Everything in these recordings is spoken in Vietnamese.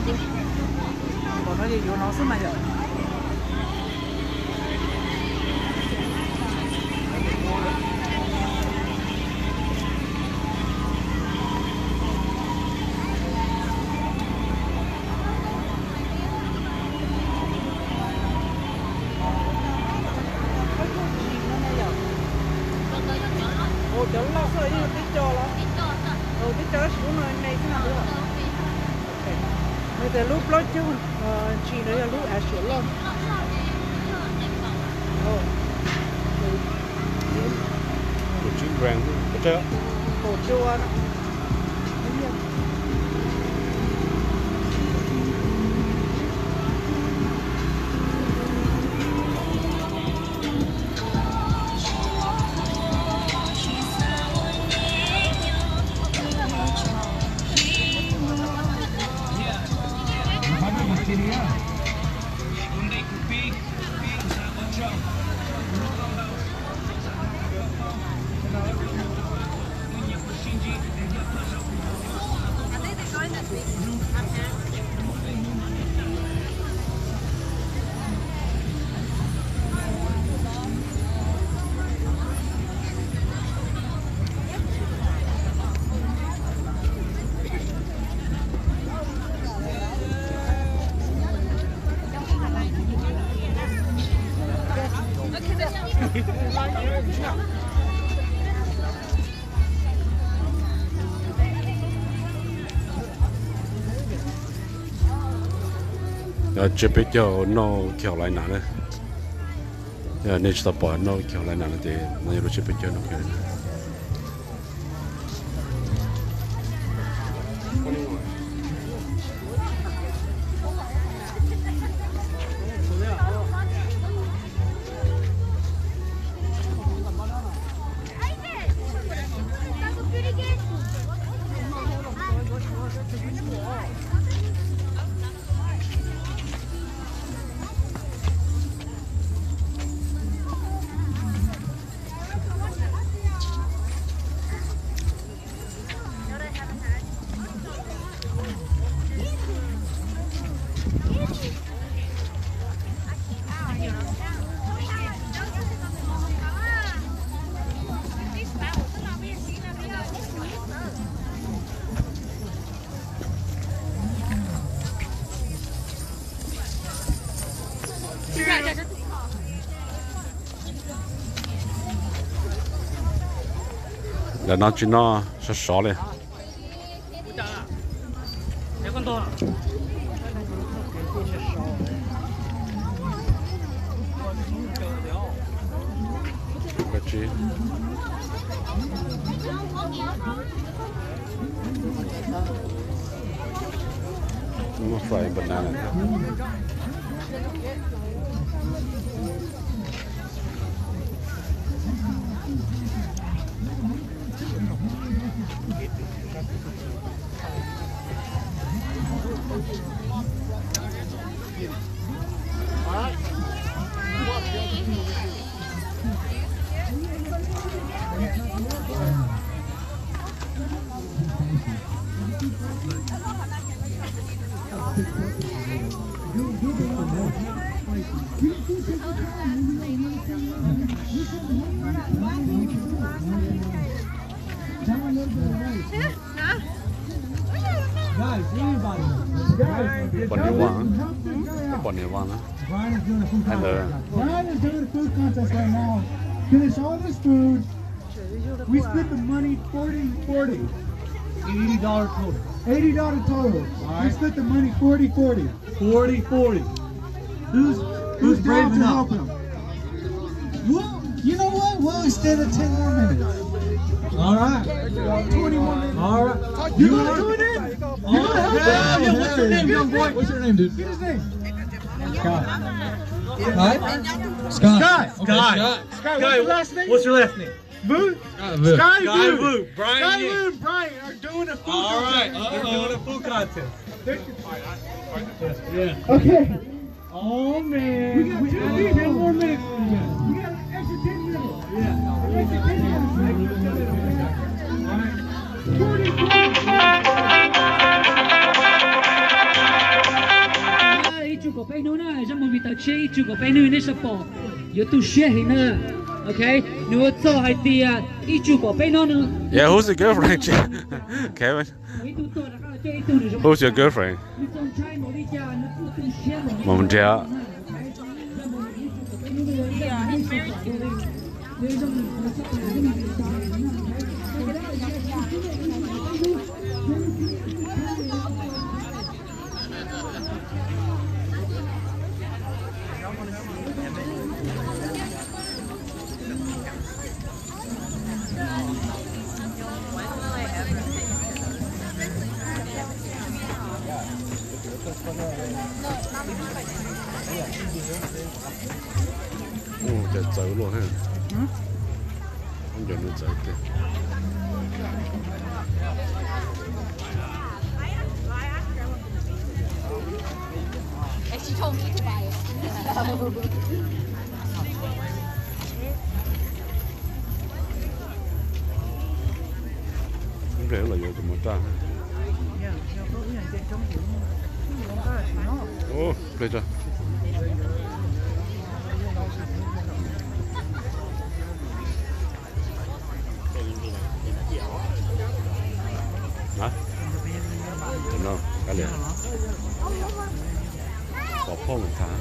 我那里有老师买的。Ồ, cháu lo sợ như tích cho lắm. Tích cho xuống rồi này thế nào nữa? Bây giờ lúc lót chứ, chỉ nữa là lúc xuống luôn. Cổ chữ vàng, có chưa? Cổ chua đó. Chỉ biết cho nó Carolina đấy, nên chúng ta bỏ nó Carolina thì mình chỉ biết cho nó cái. Là nó chỉ nó sẽ xóa lên. Cái gì? Nó phải banana. Brian is doing a food contest. Brian is doing a food contest right now. Finish all this food. We split the money 40-40. $80 total. $80 total. Right. We split the money 40-40. 40-40. Who's brave enough? Well, you know what? We'll extend it 10 more minutes. All right. 20 more minutes. All right. You gonna do it in? Yeah. What's your name, young boy? What's your name, dude? Get his name. Scott. Scott? Scott. Scott. Scott. What's your last name? What's your last name? Boo? Sky Boo. Brian. Sky Boo and Brian are doing a food contest. All right. They're doing a food contest. Yeah. Okay. Oh, man. We got 10 more minutes. We got an extra 10 minutes. Yeah. An extra 10 minutes. All right. 40. chế ít chụp của bé nuôi nên sập bỏ yếu tố share hình nữa okay nếu cho hai tia ít chụp của bé nó nữa Yeah, who's your girlfriend? Kevin. Who's your girlfriend? Mom Jia. Trời trời luôn ha. Không giờ nó trời kìa. Không rẻ là vô cho một trang. Ồ, đây rồi. Hả? Đúng không? Cá liền. Có phong một tháng.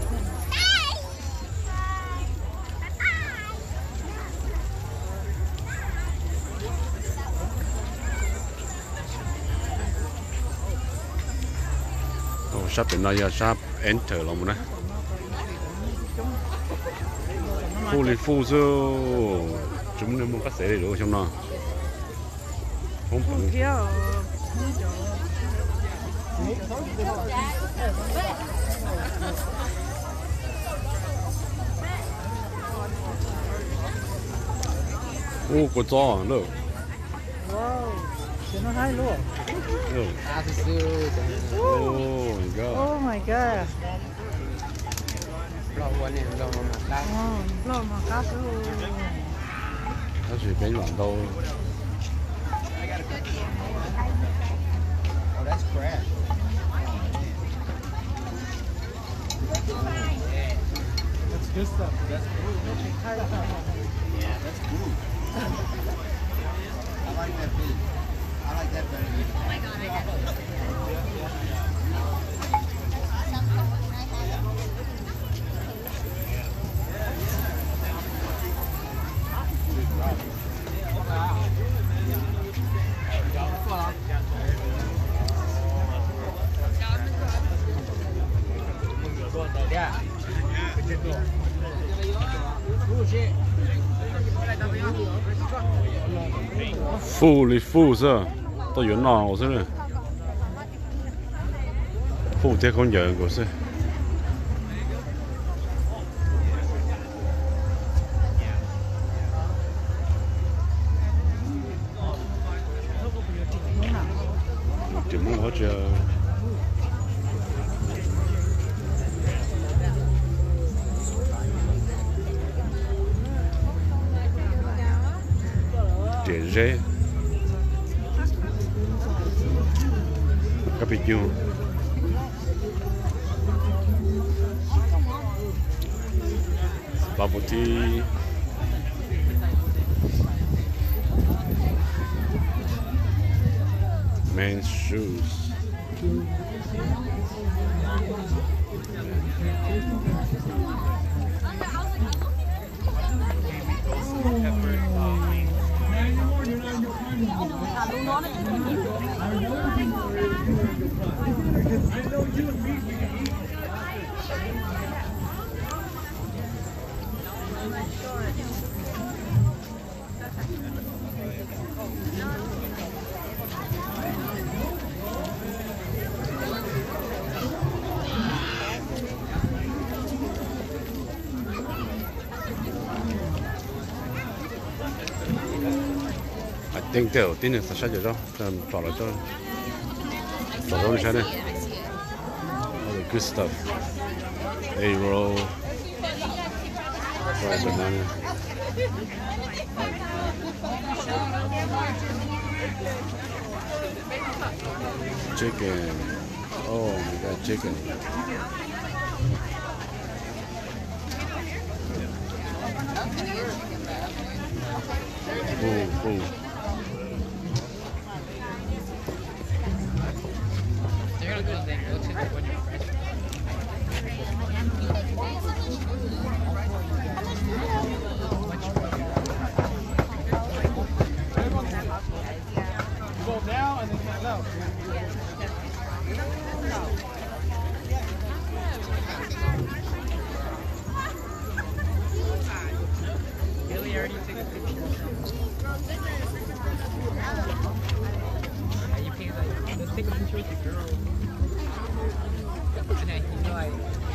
Sắp đến đây sắp enter lòng này. Phu li phu chứ chúng nên muốn cắt xẻ được trong nó. Không phải. Ô, có gió nữa. Wow, chỉ nó hay luôn. Oh my god. Oh my god. Lo mà cá luôn. Nó chỉ bên loạn đâu. Oh, that's crab. That's good stuff. That's food. Yeah, that's food. I like that beef. I like that better. Oh my god, I got it. Phu li phu sao? Tôi nhớ nào thế này. Phu thế con nhớ của sao? Chỉ muốn hỗ trợ. Để rễ. Cappuccino. Bubble tea. Men's shoes. Tiếng tiểu tiếng này sẽ rồi đó, trò lại cho đi xem đây. All the good stuff. A roll, fried banana. Chicken. Oh my god, chicken. Ooh, ooh. Go down and then get low. Billy already took a picture. You pay like, let's take a picture with the girl. And then you go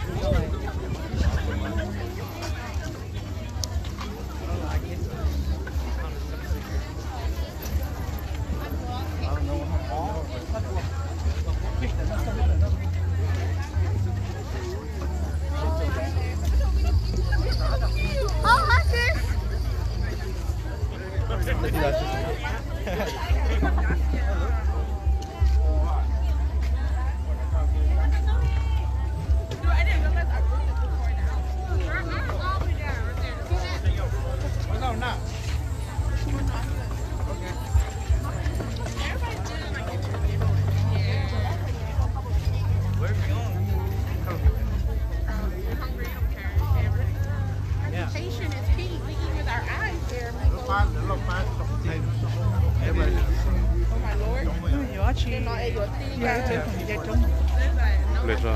Để cho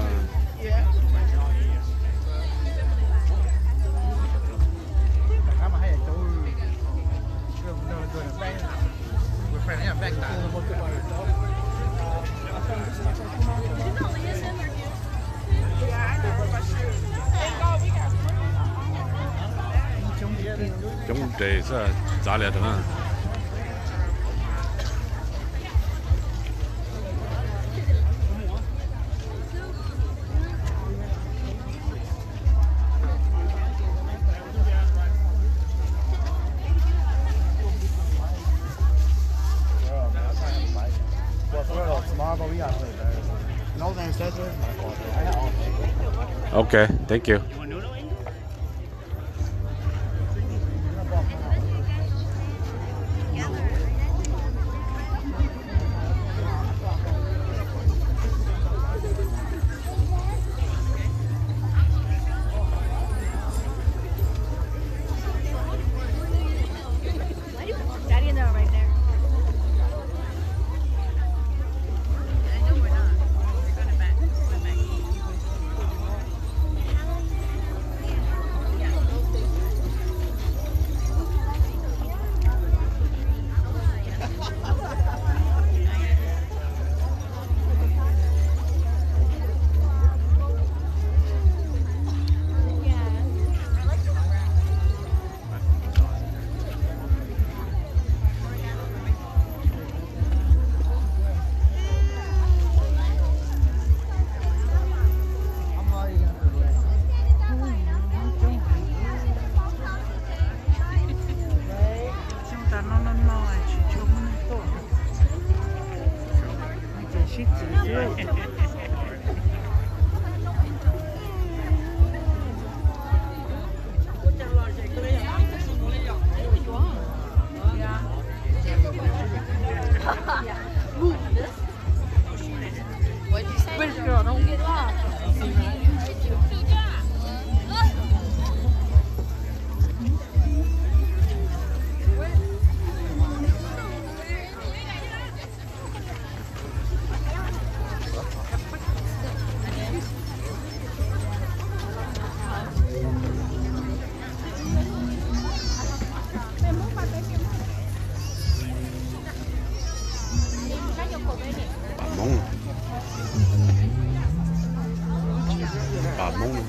chống đề sẽ giá lẻ được ha. Okay, thank you. Daddy and them right there. I know we're not. We're going to back. What'd you say? Which girl? Don't get lost. Bà Mông.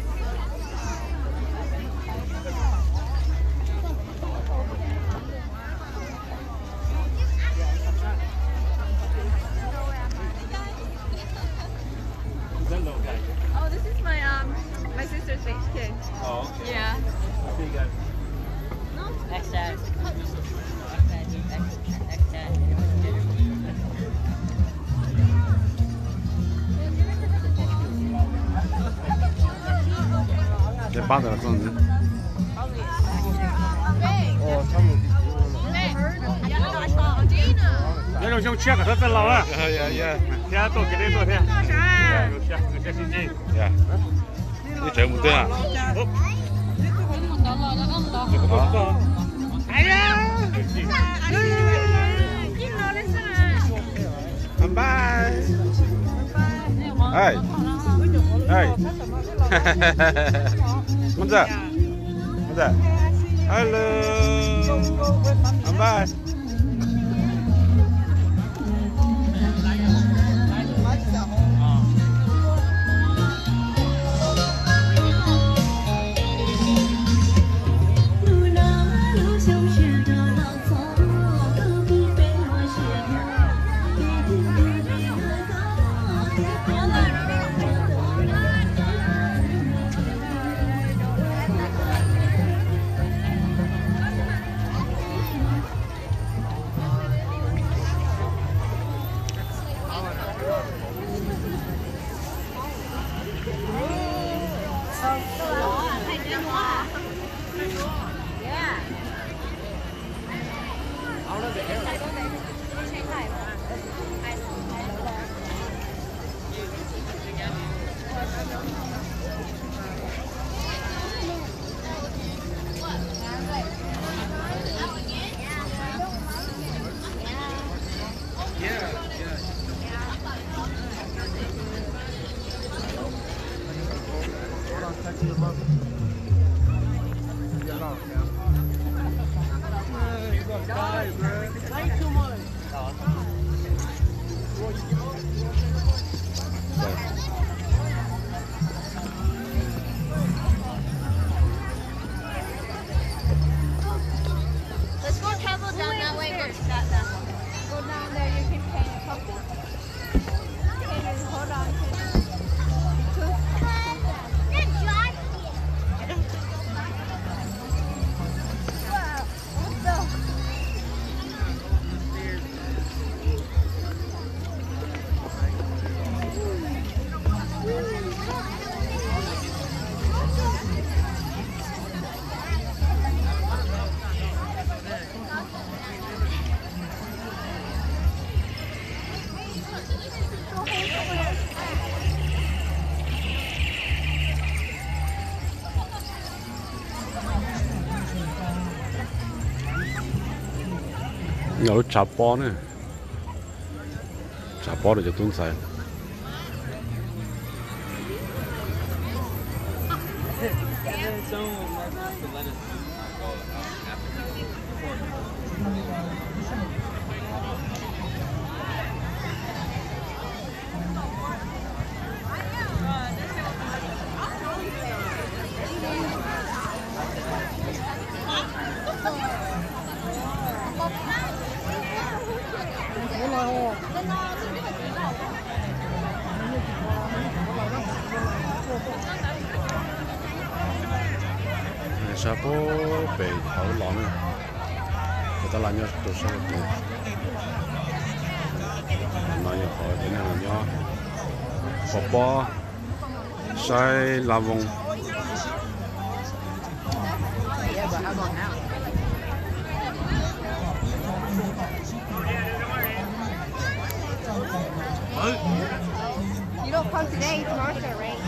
Oh, this is my sister's face kid. Oh, okay. Yeah. So you got 내 바다가 썼는데. 어, 참 那种像切个它老啊， Yeah. 天多给你多天，有些心机。 Yeah. Đi chơi một tiếng à? Bye. Hey. Hey. What's up? What's up? Hello. Bye. Let's go travel down that way. Go down there. You can paint something. Hold on. Nhớ chả bó nữa. Chả bó được cho tuấn xài. Chả bó bể thảo lỏng nữa. Người ta làm nhau tổ sao được. Nói nhau khỏi thế này là nhau. Bó bó sai làm vòng. You don't come today, tomorrow's gonna rain.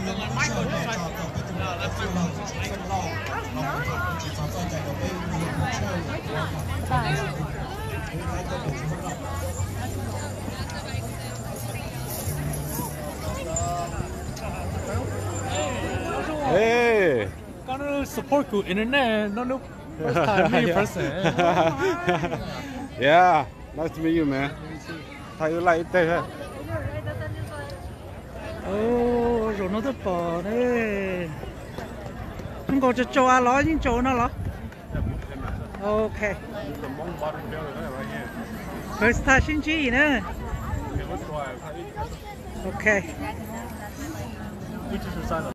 Hey. Gonna support good internet. No, no. First time me person. Yeah. Nice to meet you, man. Thay lại tê ha. Ồ, rồi nó rất bò đấy. Không có cho ăn nó nhưng cho nó lắm. Okay. First time xin chị nữa. Okay.